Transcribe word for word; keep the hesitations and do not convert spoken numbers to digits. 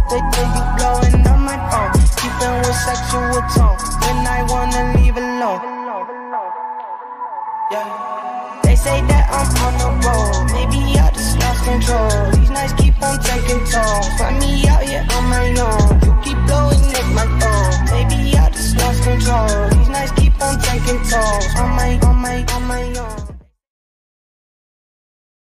They say you blowing on my phone, keeping with sexual tone when I wanna leave alone. Yeah. They say that I'm on the road, maybe I just lost control. These nights keep on taking tolls, find me out here on my own. You keep blowing up my phone, maybe I just lost control. These nights keep on taking tolls. I'm